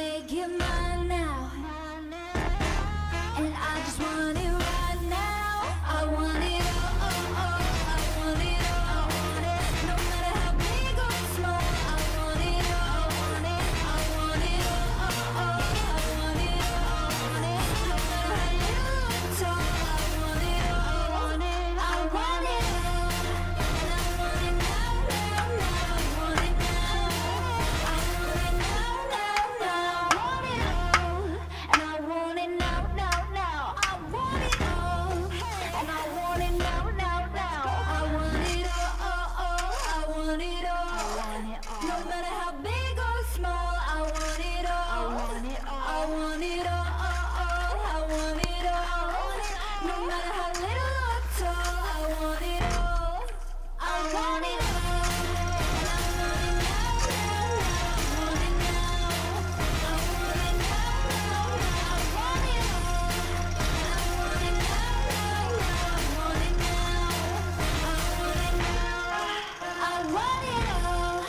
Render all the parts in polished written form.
make it mine now, and I just want it right now. I want it all, I want it all. No matter how big or small, I want it all. I want it all, I want it all. No matter how little or tall, I want it all. I want it all, and I want it now, now, now. I want it now. I want it now, now, now. I want it all, and I want it now, now, now. I want it all, and I want it now, now, now. I want it all, I want it all. No matter how big or small, I want it all. I want it all, I want it all. No matter how little or tall, I want it all. I want it all, and I want it now, now, now. I want it now. I want it now, now, now. I want it all, and I want it now, now, now. I want it now. I want it now. I want it all.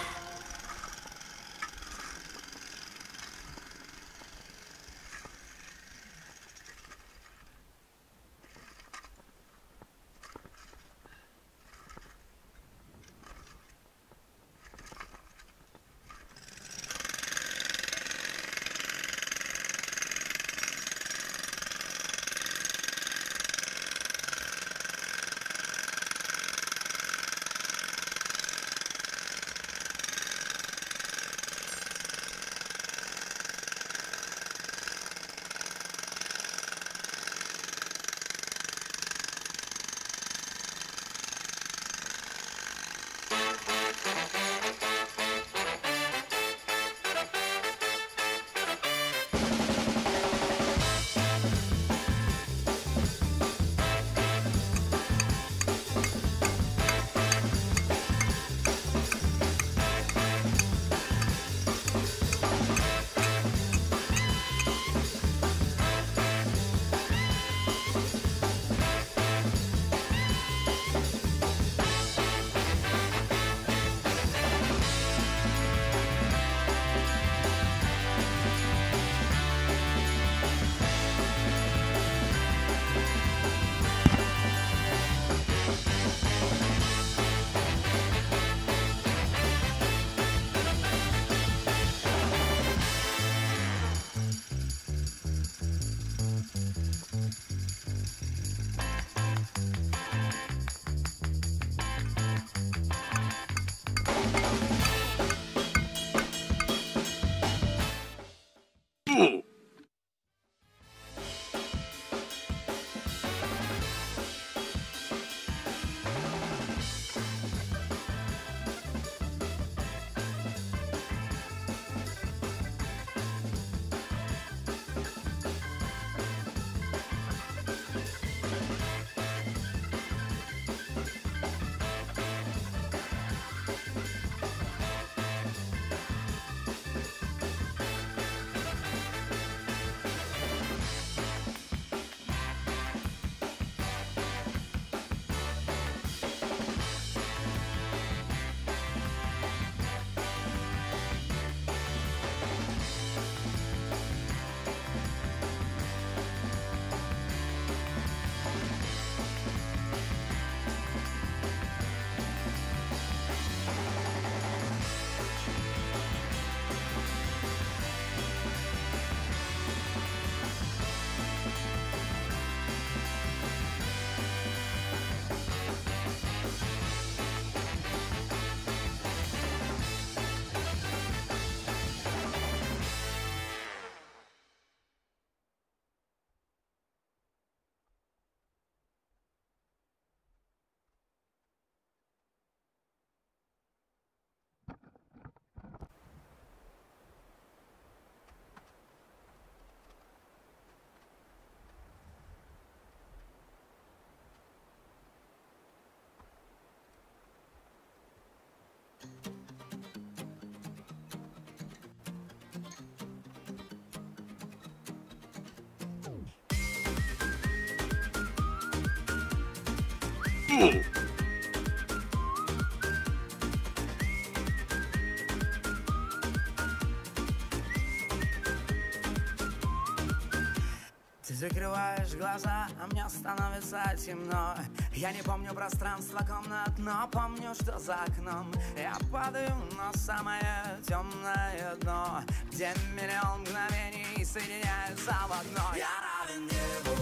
Закрываешь глаза, а мне становится темно. Я не помню пространство комнат, но помню, что за окном я падаю на самое темное дно, где миллион мгновений соединяются в одно. Я равен небу.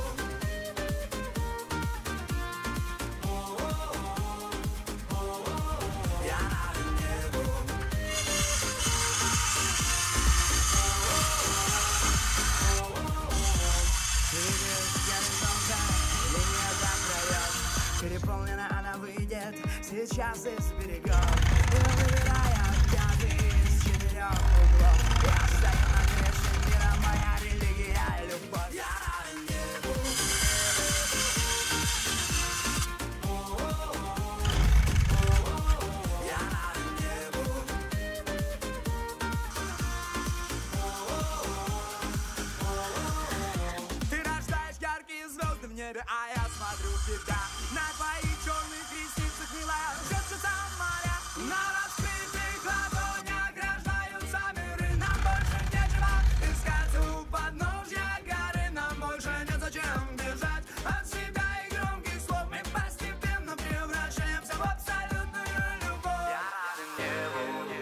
Переполнена она выйдет сейчас из берегов, и выбирая пятый из 4 углов. Я стою на крыше мира, моя религия — любовь. Я равен небу. Я равен небу. Ты рождаешь яркие звезды в небе, а я смотрю в тебя. На твоих черных ресницах, милая, жжется моря. На раскрытых ладонях рождаются миры. Нам больше нечего искать у подножья горы. Нам больше нет зачем бежать от себя и громких слов. Мы постепенно превращаемся в абсолютную любовь. Я равен небу.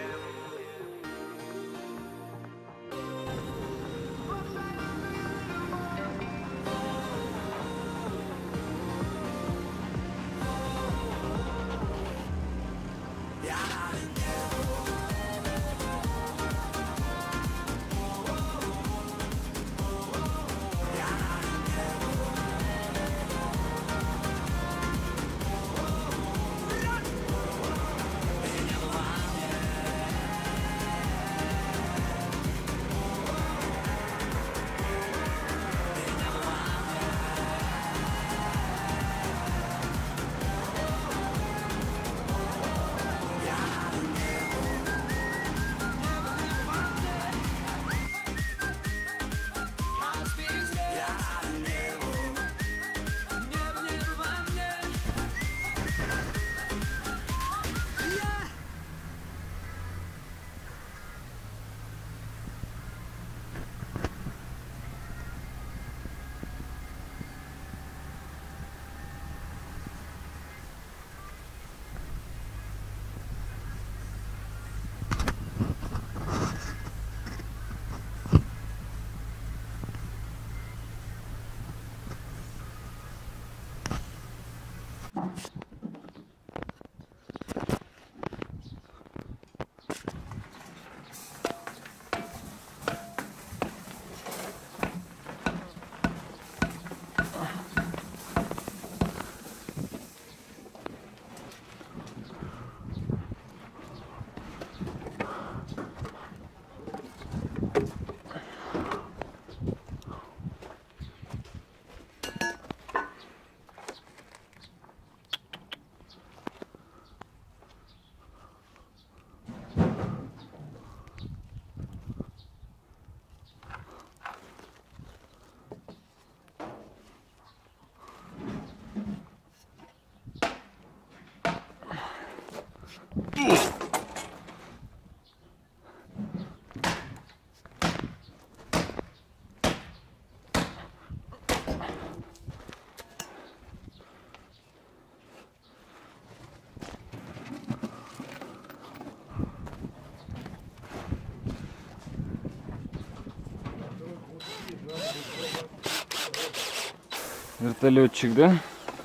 Вертолетчик, да?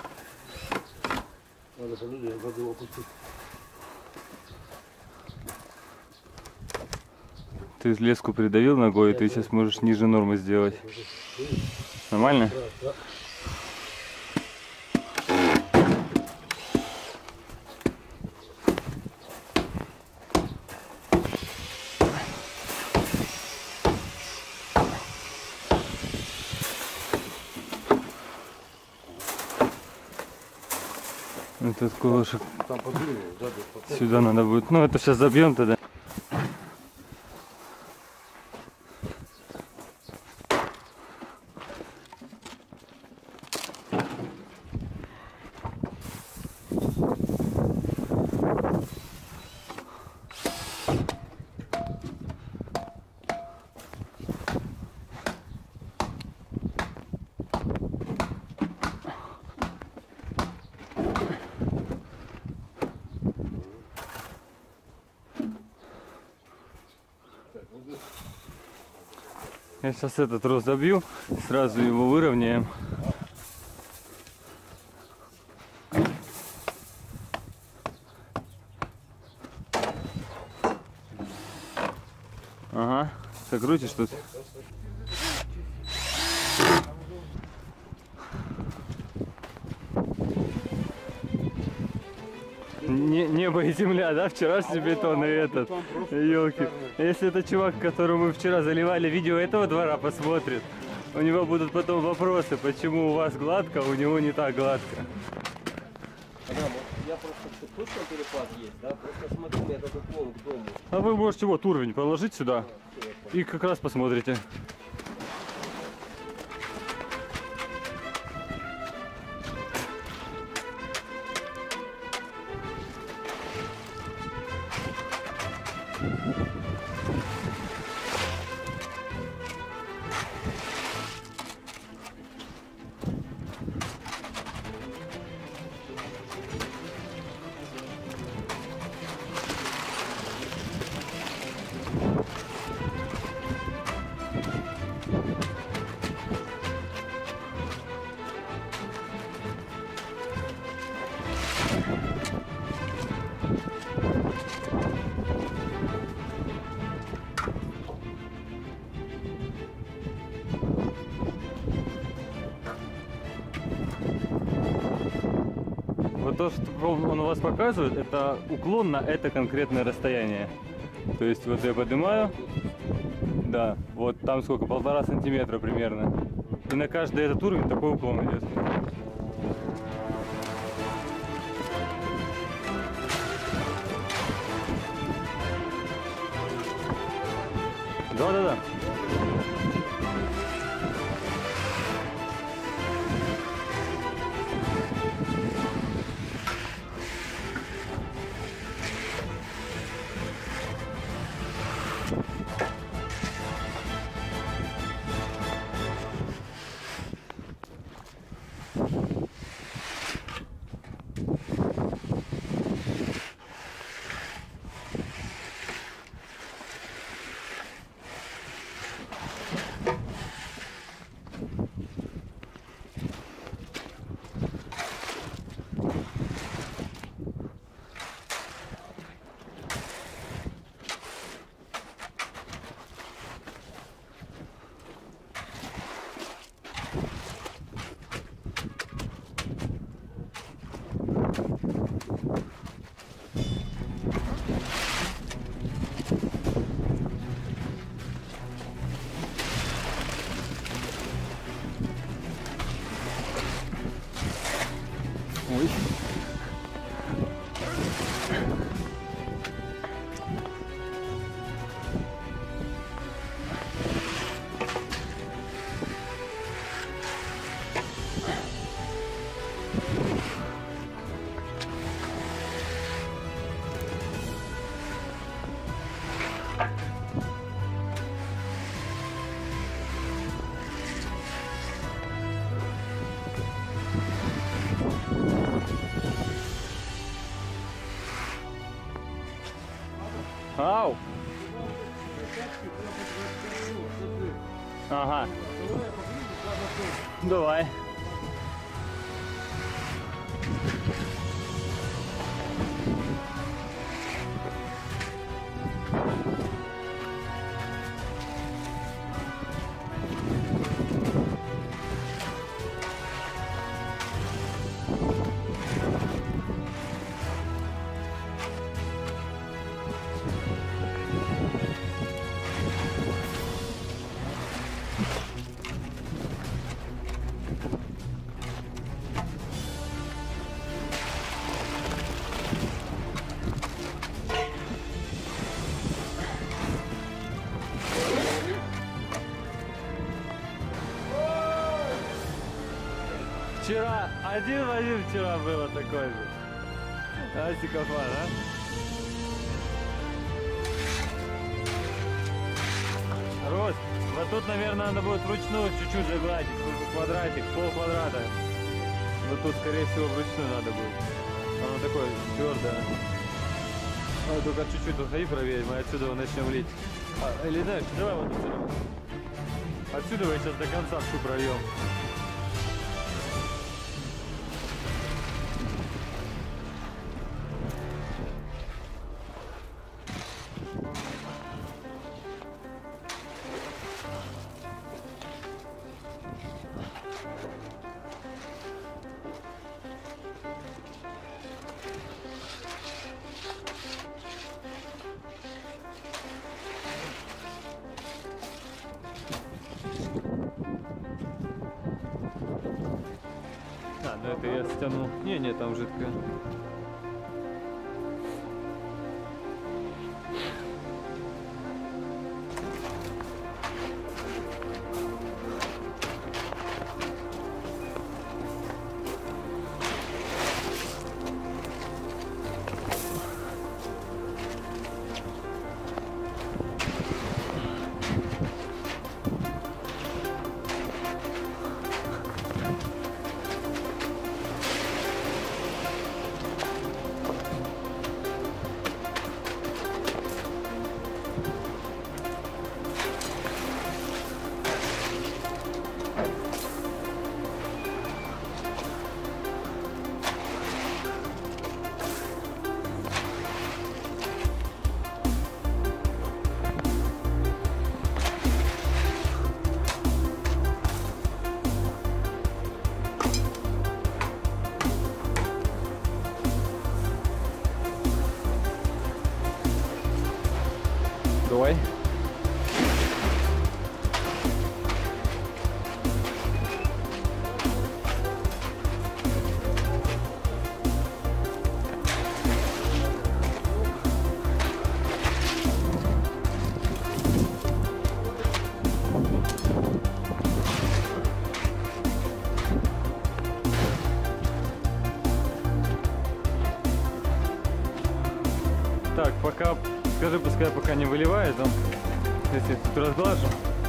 Ты леску придавил ногой, и ты сейчас можешь ниже нормы сделать. Нормально? Этот колышек сюда надо будет. Ну, это сейчас забьем тогда. Я сейчас этот трос забью, сразу его выровняем. Ага, закрутишь тут. Небо и земля, да? Вчерашний бетон и этот. Ёлки. Если это чувак, которому мы вчера заливали, видео этого двора посмотрит, у него будут потом вопросы, почему у вас гладко, а у него не так гладко. Я просто точно перепад есть, да? Просто смотрю, у меня такой клон к дому. А вы можете вот уровень положить сюда и как раз посмотрите. Вот то, что он у вас показывает, это уклон на это конкретное расстояние. То есть вот я поднимаю, да, вот там сколько, 1,5 сантиметра примерно. И на каждый этот уровень такой уклон идет. Да-да-да. Ой. Ау! Ага. Давай. Вчера, один в один вчера было такой же. Асикофан, а? Рос, вот тут, наверное, надо будет вручную чуть-чуть загладить, квадратик, полквадрата. Вот тут, скорее всего, вручную надо будет. Оно такое твердое. Надо только чуть-чуть уходи проверить, мы отсюда начнем лить. Или знаешь, давай вот отсюда. Отсюда мы сейчас до конца всю прольем. Ну это я стянул. Не, там жидкое. Давай. Так, пока, скажи, пускай пока не выливает, там, если тут разглажу.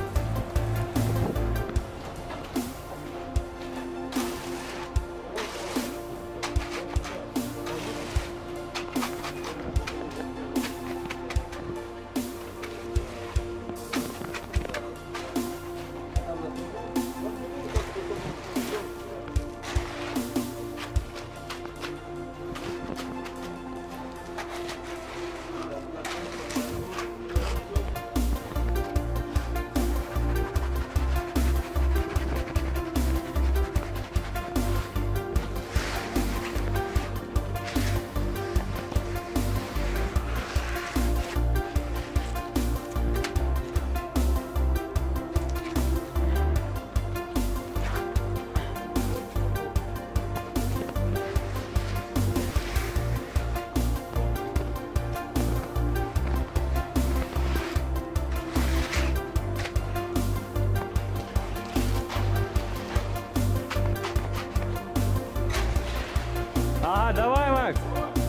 Ага, давай, Макс.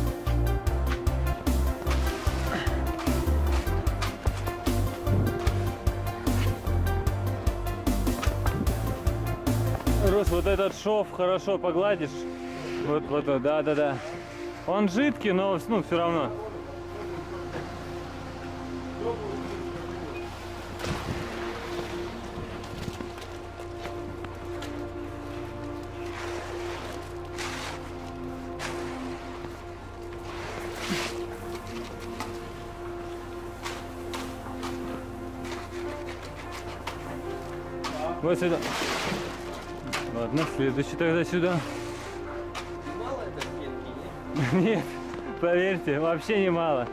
Рус, вот этот шов хорошо погладишь. Вот, да. Он жидкий, но ну, все равно. Вот сюда. Ладно, следующий тогда сюда. Мало это стенки, нет? Нет, поверьте, вообще не мало.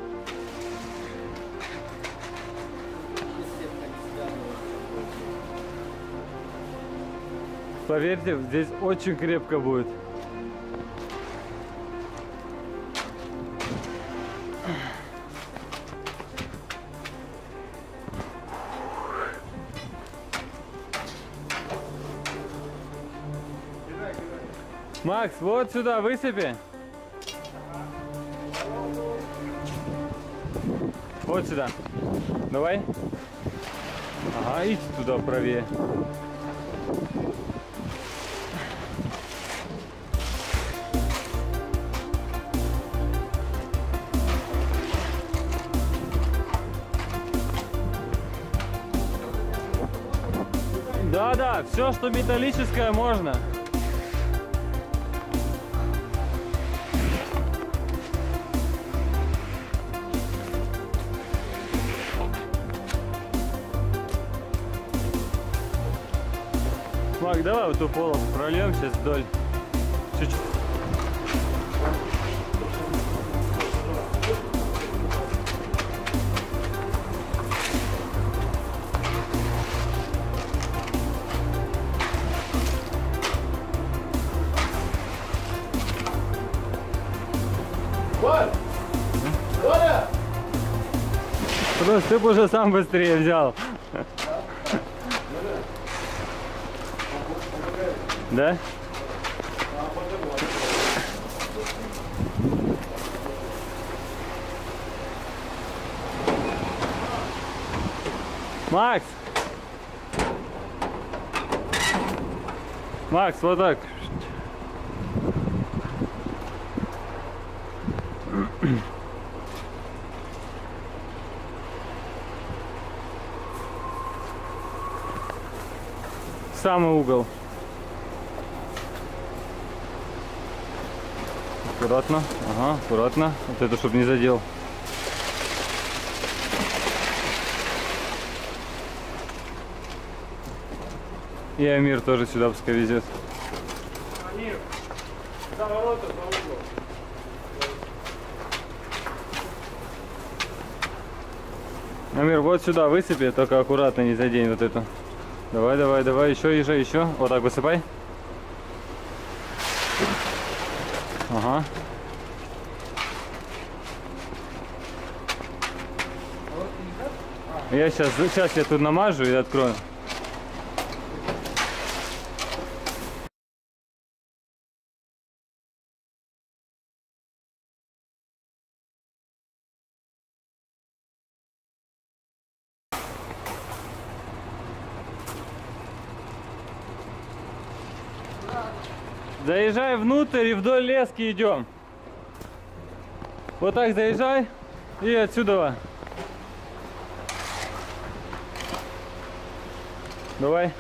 Поверьте, здесь очень крепко будет. Макс, вот сюда высыпи. Вот сюда. Давай. Ага, иди туда правее. Да-да, все, что металлическое, можно. Мак, давай вот эту полосу прольем сейчас вдоль. Чуть-чуть. Просто ты бы уже сам быстрее взял. Да? Макс! Макс, вот так. Самый угол. Аккуратно. Ага, аккуратно. Вот это, чтобы не задел. И Амир тоже сюда пускай везет. Амир, за ворота, за угол. Амир, вот сюда высыпи, только аккуратно не задень вот эту. Давай, давай, давай, еще, еще. Вот так высыпай. Ага. Я сейчас я тут намажу и открою. Заезжай внутрь и вдоль лески идем. Вот так заезжай и отсюда. Давай.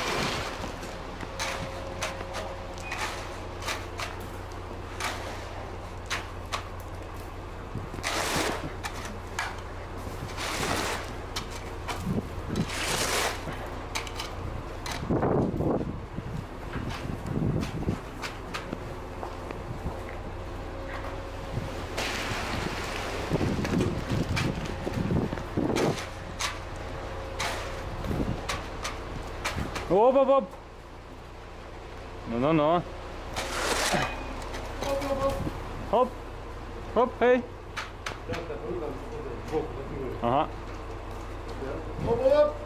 Оп-оп-оп. Ну-ну-ну. Хоп. Хоп, эй. Ага. Оп-оп.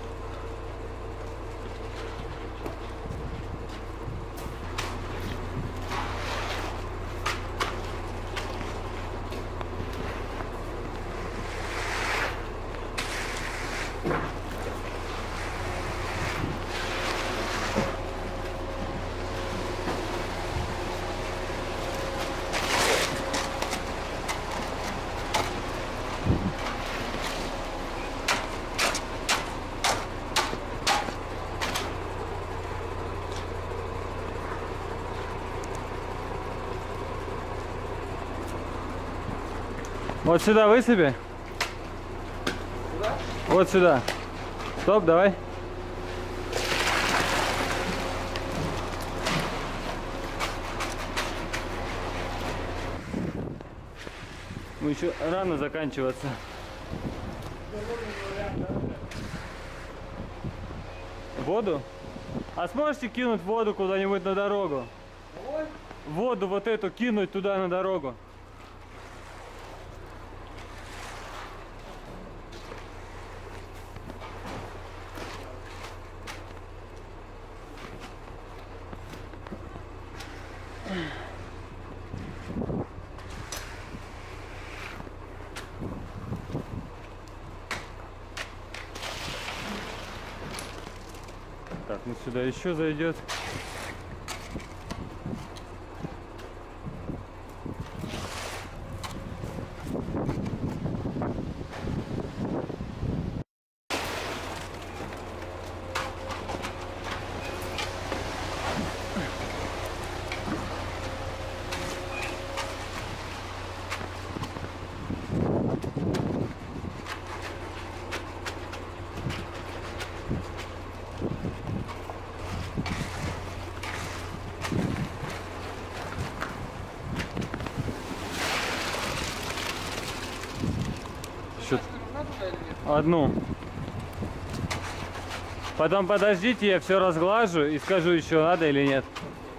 Вот сюда высыпи. Куда? Вот сюда. Стоп, давай. Ну еще рано заканчиваться. Воду? А сможете кинуть воду куда-нибудь на дорогу? Воду вот эту кинуть туда на дорогу. Так, ну сюда еще зайдет. Одну. Потом подождите, я все разглажу и скажу, еще надо или нет.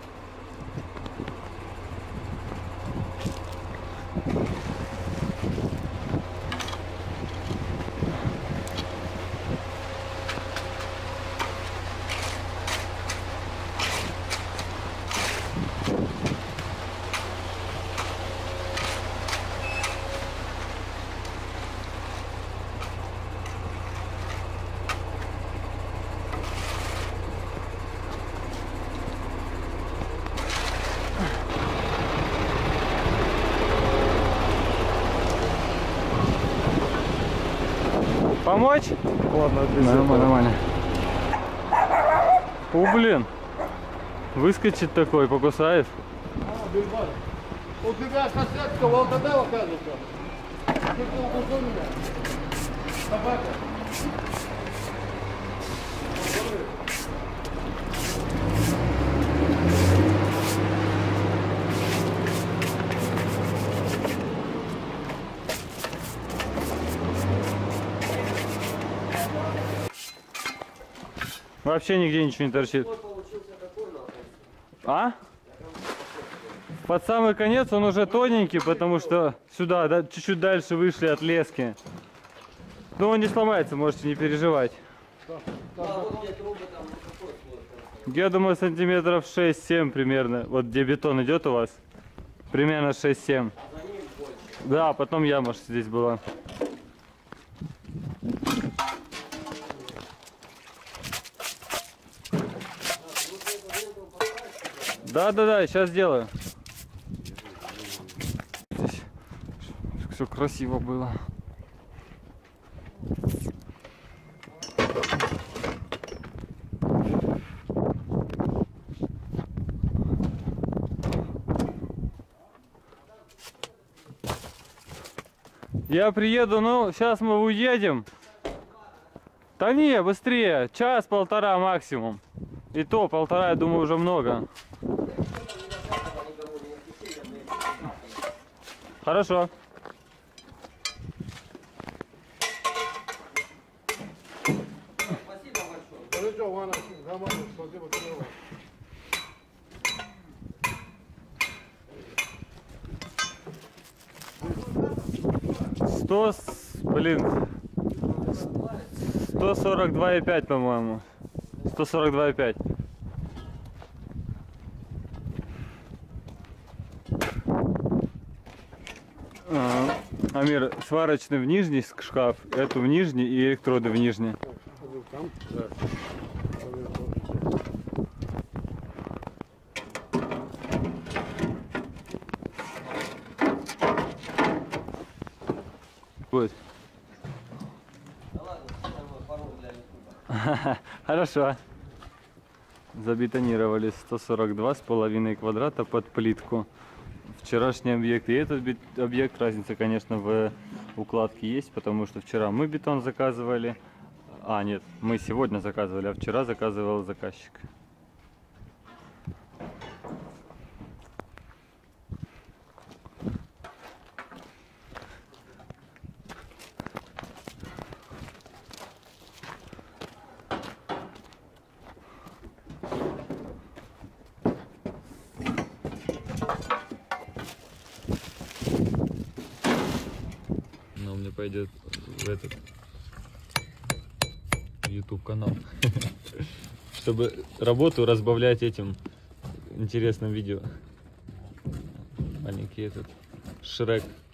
Помочь? Ладно, Нормально. О, блин. Выскочит такой, покусает. У тебя соседка волкодава, кажется. Ты укусил меня. Собака. Вообще нигде ничего не торчит. А? Под самый конец он уже тоненький, потому что сюда, да, чуть-чуть дальше вышли от лески. Но он не сломается, можете не переживать. Я думаю, сантиметров 6-7 примерно. Вот где бетон идет у вас. Примерно 6-7. Да, потом яма здесь была. Да, сейчас сделаю. Здесь все красиво было. Я приеду, ну, сейчас мы уедем. Да не, быстрее, час-полтора максимум. И то полтора, я думаю, уже много. Хорошо. Спасибо большое. Спасибо, Блин, 142,5, по-моему. 142,5. Амир, сварочный в нижний шкаф, эту в нижний и электроды в нижний. Там? Да. Будет. Хорошо. Забетонировали 142,5 квадрата под плитку. Вчерашний объект и этот объект, разница, конечно, в укладке есть, потому что вчера мы бетон заказывали. А, нет, мы сегодня заказывали, а вчера заказывал заказчик. Но у меня пойдет в этот YouTube канал, чтобы работу разбавлять этим интересным видео. Маленький этот Шрек.